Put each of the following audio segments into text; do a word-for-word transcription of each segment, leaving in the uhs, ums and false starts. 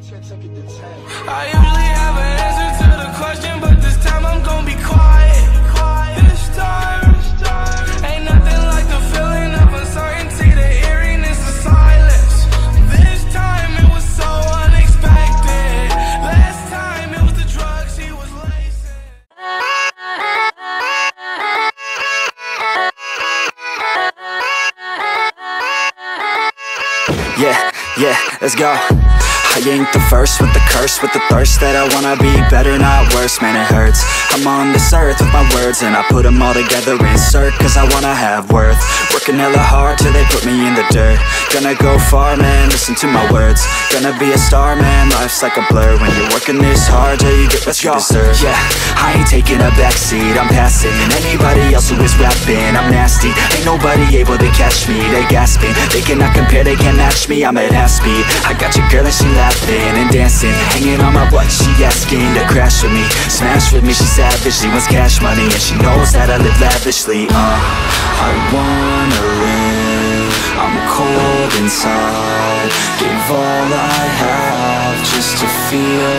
I usually have an answer to the question, but this time I'm gonna be quiet. This time, ain't nothing like the feeling of uncertainty, the eeriness of silence. This time it was so unexpected. Last time it was the drugs he was lacing. Yeah, yeah, let's go. I ain't the first with the curse, with the thirst that I wanna be better, not worse. Man, it hurts. I'm on this earth with my words, and I put them all together, insert, cause I wanna have worth. Working hella hard till they put me in the dirt. Gonna go far, man, listen to my words. Gonna be a star, man, life's like a blur. When you're working this hard, yeah, you get what you deserve. Yeah, I ain't taking a backseat, I'm passing anybody else who is rapping. I'm nasty, ain't nobody able to catch me. They gasping, they cannot compare, they can't match me. I'm at half speed, I got your girl and she laughing and dancing, hanging on my butt, she asking to crash with me, smash with me. She savage, she wants cash money, and she knows that I live lavishly. Uh, I wanna live, I'm cold inside. Give all I have just to feel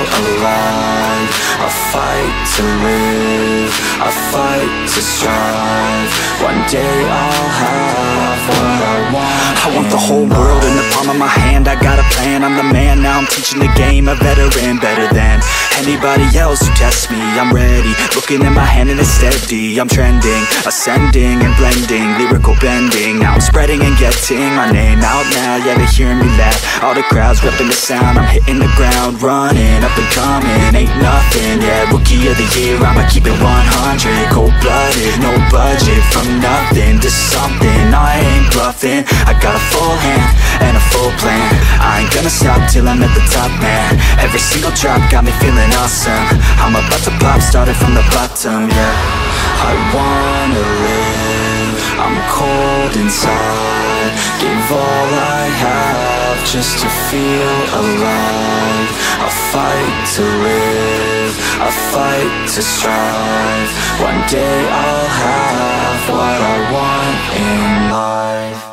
alive. I fight to live, I fight to strive. One day I'll have what I want. I want the whole world in the palm of my hand. I got a plan, I'm the man. Now I'm teaching the game, a veteran, better than anybody else who tests me. I'm ready, looking at my hand and it's steady. I'm trending, ascending and blending, lyrical bending. Now I'm spreading and getting my name out now. Yeah, they're hearing me laugh, all the crowds repping the sound. I'm hitting the ground, running, up and coming, ain't nothing. Yeah, rookie of the year, I'ma keep it one hundred. Cold-blooded, no budget, from nothing to something. I ain't bluffing, I got a full hand and a full plan. I ain't gonna stop till I'm at the top, man. Every single drop got me feeling awesome. I'm about to pop, started from the bottom, yeah. I wanna live, I'm cold inside. Give all I have just to feel alive. I fight to live, I fight to strive. One day I'll have what I want in life.